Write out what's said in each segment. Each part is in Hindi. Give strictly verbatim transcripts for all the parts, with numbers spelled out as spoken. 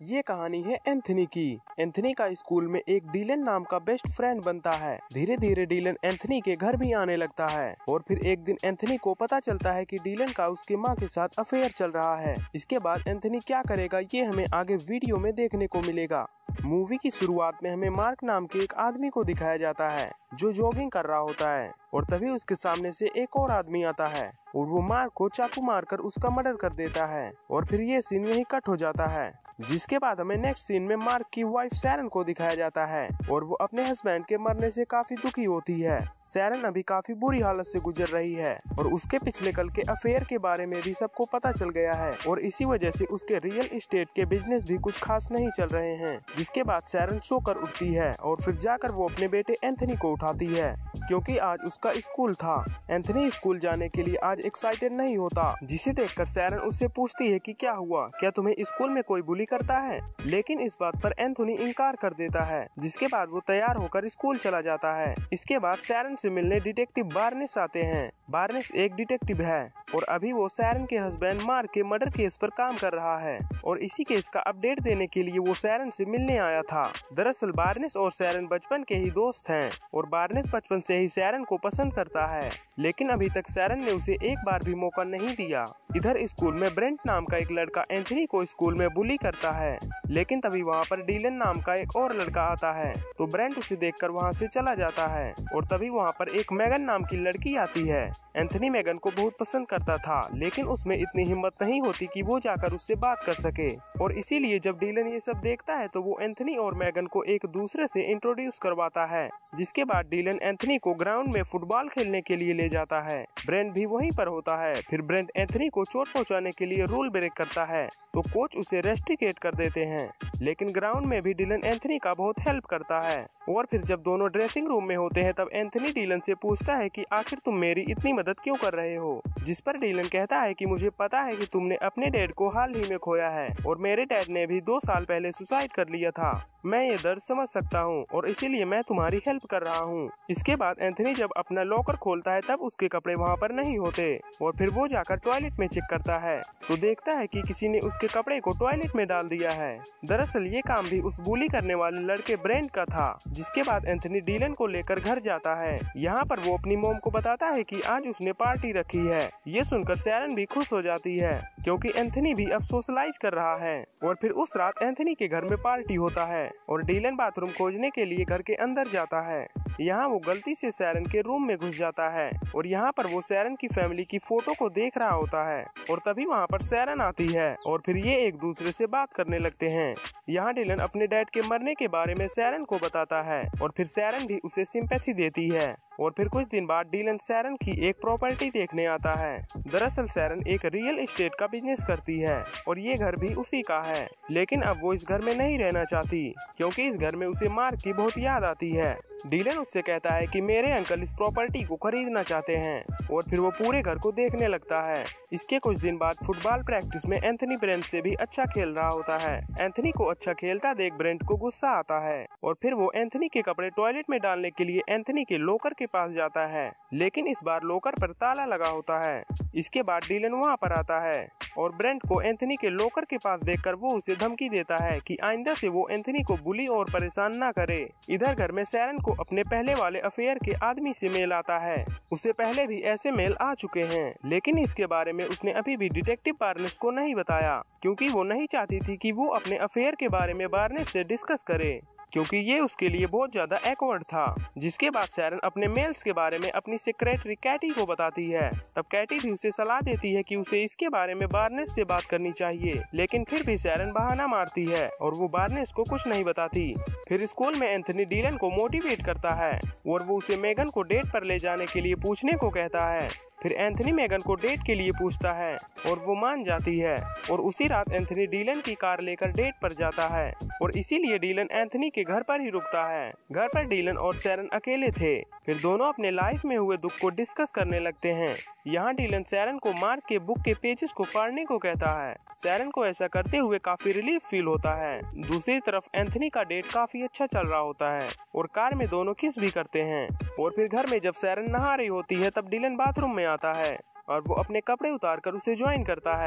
ये कहानी है एंथनी की। एंथनी का स्कूल में एक डीलन नाम का बेस्ट फ्रेंड बनता है। धीरे धीरे डीलन एंथनी के घर भी आने लगता है और फिर एक दिन एंथनी को पता चलता है कि डीलन का उसकी माँ के साथ अफेयर चल रहा है। इसके बाद एंथनी क्या करेगा ये हमें आगे वीडियो में देखने को मिलेगा। मूवी की शुरुआत में हमें मार्क नाम के एक आदमी को दिखाया जाता है जो जॉगिंग कर रहा होता है और तभी उसके सामने से एक और आदमी आता है और वो मार्क को चाकू मारकर उसका मर्डर कर देता है और फिर ये सीन यहीं कट हो जाता है। जिसके बाद हमें नेक्स्ट सीन में मार्क की वाइफ सैरन को दिखाया जाता है और वो अपने हस्बैंड के मरने से काफी दुखी होती है। सैरन अभी काफी बुरी हालत से गुजर रही है और उसके पिछले कल के अफेयर के बारे में भी सबको पता चल गया है और इसी वजह से उसके रियल एस्टेट के बिजनेस भी कुछ खास नहीं चल रहे हैं। जिसके बाद सैरन सोकर उठती है और फिर जाकर वो अपने बेटे एंथनी को उठाती है क्योंकि आज उसका स्कूल था। एंथनी स्कूल जाने के लिए आज एक्साइटेड नहीं होता, जिसे देखकर सैरन उससे पूछती है कि क्या हुआ, क्या तुम्हें स्कूल में कोई बुली करता है। लेकिन इस बात पर एंथनी इनकार कर देता है। जिसके बाद वो तैयार होकर स्कूल चला जाता है। इसके बाद सैरन से मिलने डिटेक्टिव बार्नेस आते हैं। बार्नेस एक डिटेक्टिव है और अभी वो सैरन के हस्बैंड मार्क के मर्डर केस पर काम कर रहा है और इसी केस का अपडेट देने के लिए वो सैरन से मिलने आया था। दरअसल बार्नेस और सैरन बचपन के ही दोस्त हैं और बार्नेस बचपन से ही सैरन को पसंद करता है, लेकिन अभी तक सैरन ने उसे एक बार भी मौका नहीं दिया। इधर स्कूल में ब्रेंट नाम का एक लड़का एंथनी को स्कूल में बुली करता है, लेकिन तभी वहाँ पर डीलन नाम का एक और लड़का आता है तो ब्रेंट उसे देखकर वहाँ से चला जाता है और तभी वहाँ पर एक मैगन नाम की लड़की आती है। एंथनी मैगन को बहुत पसंद करता था, लेकिन उसमें इतनी हिम्मत नहीं होती कि वो जाकर उससे बात कर सके और इसीलिए जब डीलन ये सब देखता है तो वो एंथनी और मैगन को एक दूसरे से इंट्रोड्यूस करवाता है। जिसके बाद डीलन एंथनी को ग्राउंड में फुटबॉल खेलने के लिए ले जाता है। ब्रेंट भी वहीं पर होता है। फिर ब्रेंट एंथनी को चोट पहुंचाने के लिए रूल ब्रेक करता है तो कोच उसे रेस्ट्रिकेट कर देते हैं, लेकिन ग्राउंड में भी डीलन एंथनी का बहुत हेल्प करता है। और फिर जब दोनों ड्रेसिंग रूम में होते हैं तब एंथनी डीलन से पूछता है कि आखिर तुम मेरी इतनी मदद क्यों कर रहे हो। जिस पर डीलन कहता है कि मुझे पता है कि तुमने अपने डैड को हाल ही में खोया है और मेरे डैड ने भी दो साल पहले सुसाइड कर लिया था। मैं ये दर्द समझ सकता हूँ और इसीलिए मैं तुम्हारी हेल्प कर रहा हूँ। इसके बाद एंथनी जब अपना लॉकर खोलता है तब उसके कपड़े वहाँ पर नहीं होते और फिर वो जाकर टॉयलेट में चेक करता है तो देखता है कि किसी ने उसके कपड़े को टॉयलेट में डाल दिया है। दरअसल ये काम भी उस बुली करने वाले लड़के ब्रेंट का था। जिसके बाद एंथनी डीलन को लेकर घर जाता है। यहाँ पर वो अपनी मॉम को बताता है कि आज उसने पार्टी रखी है। ये सुनकर सैरन भी खुश हो जाती है क्योंकि एंथनी भी अब सोशलाइज कर रहा है। और फिर उस रात एंथनी के घर में पार्टी होता है और डीलन बाथरूम खोजने के लिए घर के अंदर जाता है। यहाँ वो गलती से सैरन के रूम में घुस जाता है और यहाँ पर वो सैरन की फैमिली की फोटो को देख रहा होता है और तभी वहाँ पर सैरन आती है और फिर ये एक दूसरे से बात करने लगते हैं। यहाँ डीलन अपने डैड के मरने के बारे में सैरन को बताता है और फिर सैरन भी उसे सिंपैथी देती है। और फिर कुछ दिन बाद डीलन सैरन की एक प्रॉपर्टी देखने आता है। दरअसल सैरन एक रियल एस्टेट का बिजनेस करती है और ये घर भी उसी का है, लेकिन अब वो इस घर में नहीं रहना चाहती क्योंकि इस घर में उसे मार्क की बहुत याद आती है। डीलन उससे कहता है कि मेरे अंकल इस प्रॉपर्टी को खरीदना चाहते हैं और फिर वो पूरे घर को देखने लगता है। इसके कुछ दिन बाद फुटबॉल प्रैक्टिस में एंथनी ब्रेंट से भी अच्छा खेल रहा होता है। एंथनी को अच्छा खेलता देख ब्रेंट को गुस्सा आता है और फिर वो एंथनी के कपड़े टॉयलेट में डालने के लिए एंथनी के लॉकर के पास जाता है, लेकिन इस बार लॉकर पर ताला लगा होता है। इसके बाद डीलन वहाँ पर आता है और ब्रेंट को एंथनी के लॉकर के पास देखकर वो उसे धमकी देता है कि आइंदा से वो एंथनी को बुली और परेशान ना करे। इधर घर में सैरन को अपने पहले वाले अफेयर के आदमी से मेल आता है। उसे पहले भी ऐसे मेल आ चुके हैं, लेकिन इसके बारे में उसने अभी भी डिटेक्टिव बार्नेस को नहीं बताया क्योंकि वो नहीं चाहती थी कि वो अपने अफेयर के बारे में बार्नेस से डिस्कस करे क्योंकि ये उसके लिए बहुत ज्यादा एक्वर्ड था। जिसके बाद सैरन अपने मेल्स के बारे में अपनी सेक्रेटरी कैटी को बताती है। तब कैटी भी उसे सलाह देती है कि उसे इसके बारे में बार्नेस से बात करनी चाहिए, लेकिन फिर भी सैरन बहाना मारती है और वो बार्नेस को कुछ नहीं बताती। फिर स्कूल में एंथनी डीलन को मोटिवेट करता है और वो उसे मेगन को डेट पर ले जाने के लिए पूछने को कहता है। फिर एंथनी मेगन को डेट के लिए पूछता है और वो मान जाती है और उसी रात एंथनी डीलन की कार लेकर डेट पर जाता है और इसीलिए डीलन एंथनी के घर पर ही रुकता है। घर पर डीलन और सैरन अकेले थे। फिर दोनों अपने लाइफ में हुए दुख को डिस्कस करने लगते हैं। यहाँ डीलन सैरन को मार्क के बुक के पेजेस को फाड़ने को कहता है। सैरन को ऐसा करते हुए काफी रिलीफ फील होता है। दूसरी तरफ एंथनी का डेट काफी अच्छा चल रहा होता है और कार में दोनों किस भी करते हैं। और फिर घर में जब सैरन नहा रही होती है तब डीलन बाथरूम में आता है और वो अपने कपड़े उतारकर उसे ज्वाइन करता है।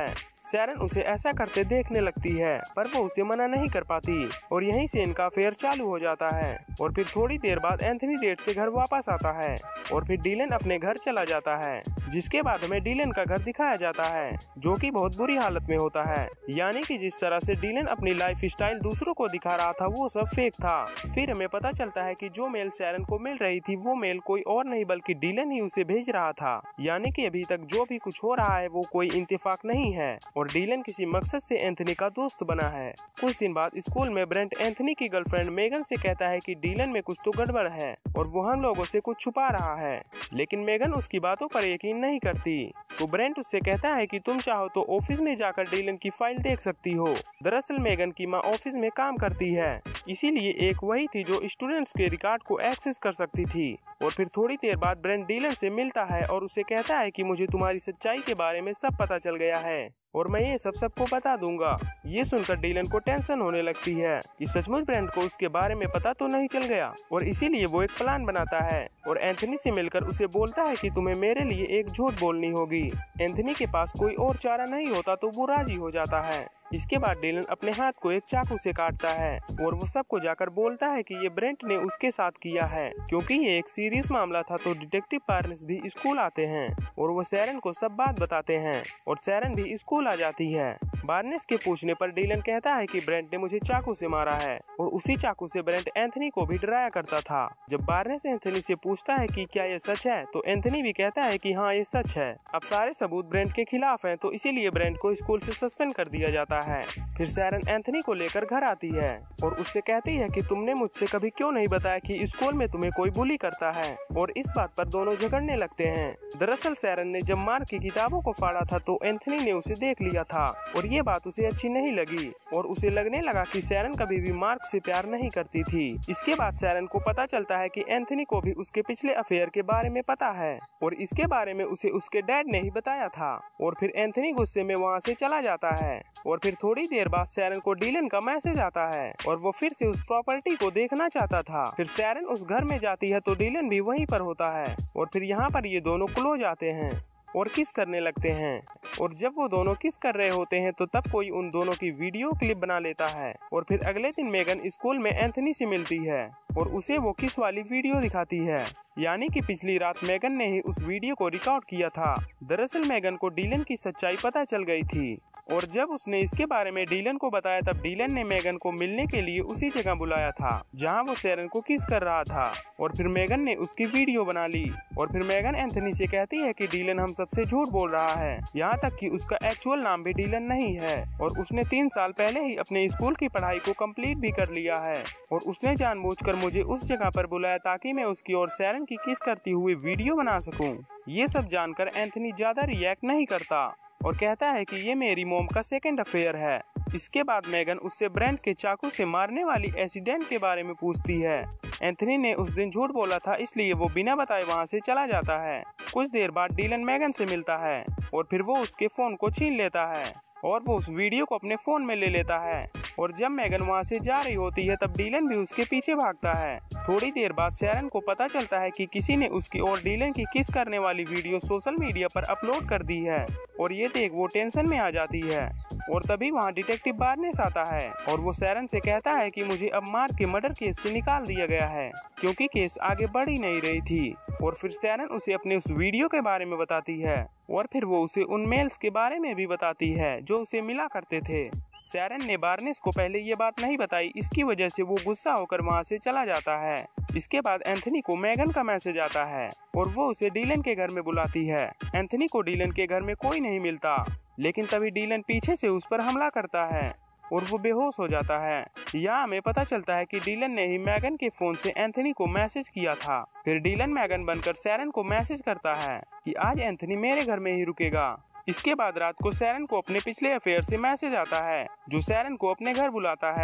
सैरन उसे ऐसा करते देखने लगती है, पर वो उसे मना नहीं कर पाती और यहीं से इनका अफेयर चालू हो जाता है। और फिर थोड़ी देर बाद एंथनी डेट से घर वापस आता है और फिर डीलन अपने घर चला जाता है, जिसके बाद हमें डीलन का घर दिखाया जाता है, जो कि बहुत बुरी हालत में होता है। यानी कि जिस तरह से डीलन अपनी लाइफ स्टाइल दूसरों को दिखा रहा था वो सब फेक था। फिर हमें पता चलता है कि जो मेल सैरन को मिल रही थी वो मेल कोई और नहीं बल्कि डीलन ही उसे भेज रहा था। यानी कि अभी तक जो भी कुछ हो रहा है वो कोई इंतफाक नहीं है और डीलन किसी मकसद से एंथनी का दोस्त बना है। कुछ दिन बाद स्कूल में ब्रेंट एंथनी की गर्लफ्रेंड मेगन से कहता है कि डीलन में कुछ तो गड़बड़ है और वो हम लोगों से कुछ छुपा रहा है, लेकिन मेगन उसकी बातों पर यकीन नहीं करती। तो ब्रेंट उससे कहता है कि तुम चाहो तो ऑफिस में जाकर डीलन की फाइल देख सकती हो। दरअसल मेगन की माँ ऑफिस में काम करती है, इसीलिए एक वही थी जो स्टूडेंट्स के रिकॉर्ड को एक्सेस कर सकती थी। और फिर थोड़ी देर बाद ब्रेंट डीलन से मिलता है और उसे कहता है कि मुझे तुम्हारी सच्चाई के बारे में सब पता चल गया है और मैं ये सब सबको बता दूंगा। ये सुनकर डीलन को टेंशन होने लगती है कि सचमुच ब्रेंट को उसके बारे में पता तो नहीं चल गया और इसीलिए वो एक प्लान बनाता है और एंथनी से मिलकर उसे बोलता है कि तुम्हें मेरे लिए एक झूठ बोलनी होगी। एंथनी के पास कोई और चारा नहीं होता तो वो राजी हो जाता है। इसके बाद डीलन अपने हाथ को एक चाकू से काटता है और वो सबको जाकर बोलता है कि ये ब्रेंट ने उसके साथ किया है। क्योंकि ये एक सीरियस मामला था तो डिटेक्टिव पार्नेस भी स्कूल आते हैं और वो सैरन को सब बात बताते हैं और सैरन भी स्कूल आ जाती है। बार्नेस के पूछने पर डीलन कहता है कि ब्रेंट ने मुझे चाकू से मारा है और उसी चाकू से ब्रेंट एंथनी को भी डराया करता था। जब बार्नेस एंथनी से पूछता है कि क्या ये सच है तो एंथनी भी कहता है कि हाँ ये सच है। अब सारे सबूत ब्रेंट के खिलाफ हैं तो इसीलिए ब्रेंट को स्कूल से सस्पेंड कर दिया जाता है। फिर सैरन एंथनी को लेकर घर आती है और उससे कहती है कि तुमने मुझसे कभी क्यों नहीं बताया कि स्कूल में तुम्हें कोई बुली करता है और इस बात पर दोनों झगड़ने लगते हैं। दरअसल सैरन ने जब मार्क की किताबों को फाड़ा था तो एंथनी ने उसे देख लिया था और ये बात उसे अच्छी नहीं लगी और उसे लगने लगा कि सैरन कभी भी मार्क से प्यार नहीं करती थी। इसके बाद सैरन को पता चलता है कि एंथनी को भी उसके पिछले अफेयर के बारे में पता है और इसके बारे में उसे उसके डैड ने ही बताया था और फिर एंथनी गुस्से में वहाँ से चला जाता है। और फिर थोड़ी देर बाद सैरन को डीलन का मैसेज आता है और वो फिर से उस प्रॉपर्टी को देखना चाहता था। फिर सैरन उस घर में जाती है तो डीलन भी वहीं पर होता है और फिर यहाँ पर ये दोनों क्लोज आते हैं और किस करने लगते हैं। और जब वो दोनों किस कर रहे होते हैं तो तब कोई उन दोनों की वीडियो क्लिप बना लेता है और फिर अगले दिन मेगन स्कूल में एंथनी से मिलती है और उसे वो किस वाली वीडियो दिखाती है। यानी कि पिछली रात मेगन ने ही उस वीडियो को रिकॉर्ड किया था। दरअसल मेगन को डीलन की सच्चाई पता चल गई थी और जब उसने इसके बारे में डीलन को बताया तब डीलन ने मेगन को मिलने के लिए उसी जगह बुलाया था जहां वो सैरन को किस कर रहा था और फिर मेगन ने उसकी वीडियो बना ली। और फिर मेगन एंथनी से कहती है कि डीलन हम सबसे झूठ बोल रहा है, यहाँ तक कि उसका एक्चुअल नाम भी डीलन नहीं है और उसने तीन साल पहले ही अपने स्कूल की पढ़ाई को कंप्लीट भी कर लिया है और उसने जानबूझकर मुझे उस जगह पर बुलाया ताकि मैं उसकी और सैरन की किस करती हुई वीडियो बना सकूं। ये सब जानकर एंथनी ज्यादा रिएक्ट नहीं करता और कहता है कि ये मेरी मोम का सेकंड अफेयर है। इसके बाद मेगन उससे ब्रेंट के चाकू से मारने वाली एक्सीडेंट के बारे में पूछती है। एंथनी ने उस दिन झूठ बोला था इसलिए वो बिना बताए वहाँ से चला जाता है। कुछ देर बाद डीलन मेगन से मिलता है और फिर वो उसके फोन को छीन लेता है और वो उस वीडियो को अपने फोन में ले लेता है और जब मेगन वहाँ से जा रही होती है तब डीलन भी उसके पीछे भागता है। थोड़ी देर बाद सैरन को पता चलता है कि किसी ने उसकी और डीलन की किस करने वाली वीडियो सोशल मीडिया पर अपलोड कर दी है और ये देख वो टेंशन में आ जाती है और तभी वहाँ डिटेक्टिव बार्नेस आता है और वो सैरन से कहता है कि मुझे अब मार्क के मर्डर केस से निकाल दिया गया है क्योंकि केस आगे बढ़ ही नहीं रही थी। और फिर सैरन उसे अपने उस वीडियो के बारे में बताती है और फिर वो उसे उन मेल्स के बारे में भी बताती है जो उसे मिला करते थे। सैरन ने बार्नेस को पहले ये बात नहीं बताई, इसकी वजह से वो गुस्सा होकर वहाँ से चला जाता है। इसके बाद एंथनी को मेगन का मैसेज आता है और वो उसे डीलन के घर में बुलाती है। एंथनी को डीलन के घर में कोई नहीं मिलता, लेकिन तभी डीलन पीछे से उस पर हमला करता है और वो बेहोश हो जाता है। यहाँ हमें पता चलता है कि डीलन ने ही मैगन के फोन से एंथनी को मैसेज किया था। फिर डीलन मैगन बनकर सैरन को मैसेज करता है कि आज एंथनी मेरे घर में ही रुकेगा। इसके बाद रात को सैरन को अपने पिछले अफेयर से मैसेज आता है जो सैरन को अपने घर बुलाता है।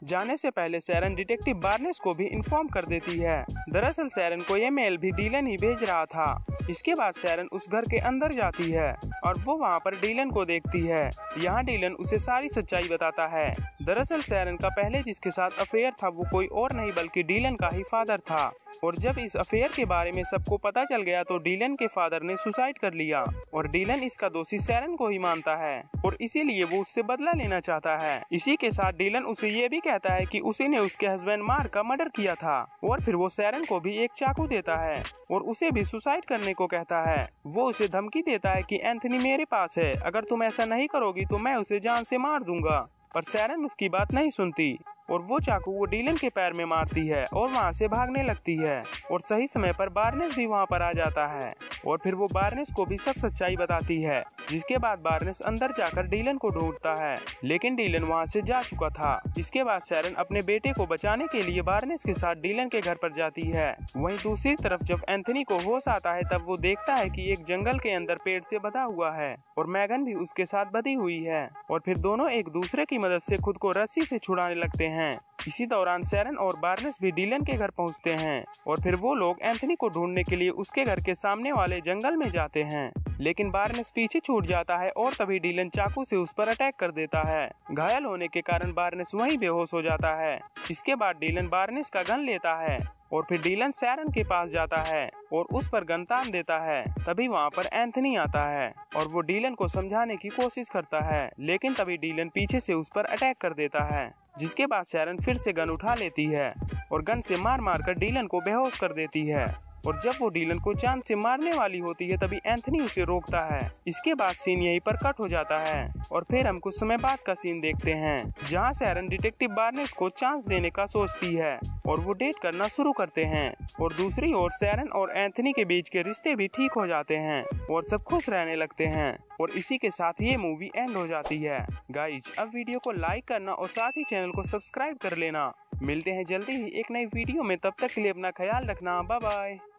जाने से पहले सैरन डिटेक्टिव बार्नेस को भी इन्फॉर्म कर देती है। दरअसल सैरन को ये मेल भी डीलन ही भेज रहा था। इसके बाद सैरन उस घर के अंदर जाती है और वो वहाँ पर डीलन को देखती है। यहाँ डीलन उसे सारी सच्चाई बताता है। दरअसल सैरन का पहले जिसके साथ अफेयर था वो कोई और नहीं बल्कि डीलन का ही फादर था। और जब इस अफेयर के बारे में सबको पता चल गया तो डीलन के फादर ने सुसाइड कर लिया और डीलन इसका दोषी सैरन को ही मानता है और इसीलिए वो उससे बदला लेना चाहता है। इसी के साथ डीलन उसे ये भी कहता है कि उसी ने उसके हस्बैंड मार्क का मर्डर किया था और फिर वो सैरन को भी एक चाकू देता है और उसे भी सुसाइड करने को कहता है। वो उसे धमकी देता है कि एंथनी मेरे पास है, अगर तुम ऐसा नहीं करोगी तो मैं उसे जान से मार दूंगा। पर सैरन उसकी बात नहीं सुनती और वो चाकू वो डीलन के पैर में मारती है और वहाँ से भागने लगती है। और सही समय पर बार्नेस भी वहाँ पर आ जाता है और फिर वो बार्नेस को भी सब सच्चाई बताती है। जिसके बाद बार्नेस अंदर जाकर डीलन को ढूंढता है लेकिन डीलन वहाँ से जा चुका था। इसके बाद सैरन अपने बेटे को बचाने के लिए बार्नेस के साथ डीलन के घर पर जाती है। वहीं दूसरी तरफ जब एंथनी को होश आता है तब वो देखता है कि एक जंगल के अंदर पेड़ से बंधा हुआ है और मैगन भी उसके साथ बंधी हुई है और फिर दोनों एक दूसरे की मदद से खुद को रस्सी से छुड़ाने लगते हैं। इसी दौरान सैरन और बार्नेस भी डीलन के घर पहुंचते हैं और फिर वो लोग एंथनी को ढूंढने के लिए उसके घर के सामने वाले जंगल में जाते हैं। लेकिन बार्नेस पीछे छूट जाता है और तभी डीलन चाकू से उस पर अटैक कर देता है। घायल होने के कारण बार्नेस वहीं बेहोश हो जाता है। इसके बाद डीलन बार्नेस का गन लेता है और फिर डीलन सैरन के पास जाता है और उस पर गन तान देता है। तभी वहाँ पर एंथनी आता है और वो डीलन को समझाने की कोशिश करता है लेकिन तभी डीलन पीछे से उस पर अटैक कर देता है। जिसके बाद सैरन फिर से गन उठा लेती है और गन से मार मार कर डीलन को बेहोश कर देती है। और जब वो डीलन को जान से मारने वाली होती है तभी एंथनी उसे रोकता है। इसके बाद सीन यहीं पर कट हो जाता है और फिर हम कुछ समय बाद का सीन देखते हैं जहां सैरन डिटेक्टिव बार्नेस को चांस देने का सोचती है और वो डेट करना शुरू करते हैं। और दूसरी ओर सैरन और एंथनी के बीच के रिश्ते भी ठीक हो जाते हैं और सब खुश रहने लगते हैं। और इसी के साथ ये मूवी एंड हो जाती है। गाइज अब वीडियो को लाइक करना और साथ ही चैनल को सब्सक्राइब कर लेना। मिलते हैं जल्दी ही एक नई वीडियो में, तब तक के लिए अपना ख्याल रखना। Bye bye.